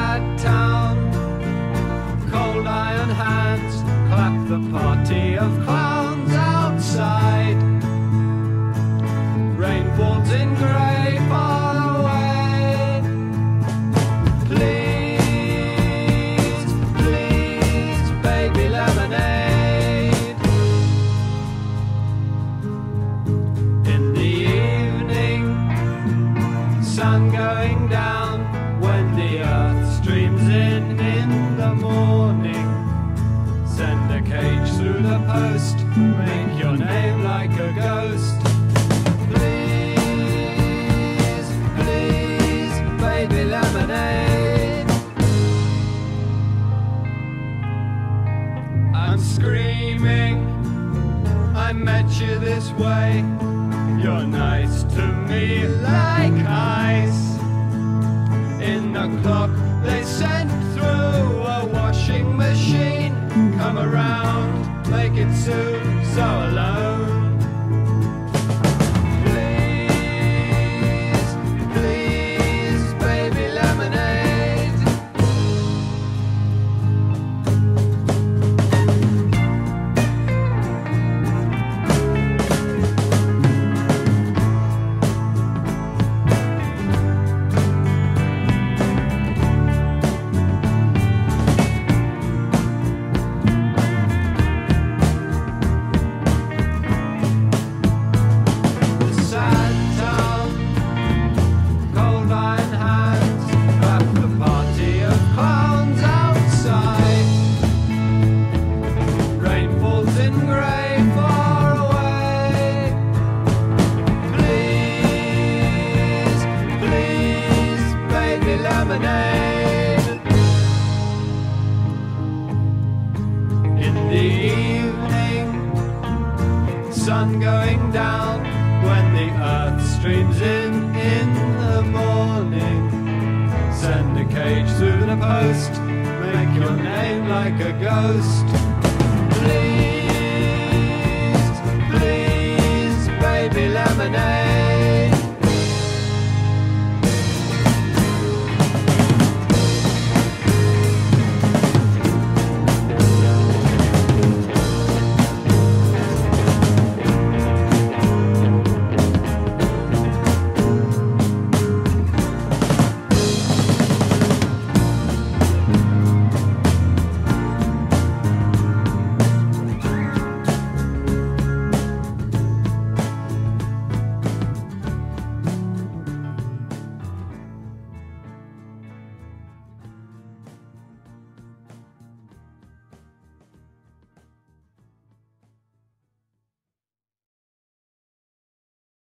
sad town. Cold iron hands clap the party of clowns outside. Rain falls in grey far away. Please, please, baby lemonade. In the evening, sun going down. When the earth streams in the morning, send a cage through the post, make your name like a ghost. Please, please, baby lemonade. I'm screaming, I met you this way. You're nice to me like ice. In the clock they sent through a washing machine. Come around, make it soon, so alone. Please, please, baby lemonade. In the evening, sun going down. When the earth streams in the morning, send a cage through the post, make your name like a ghost. Please, please, baby lemonade.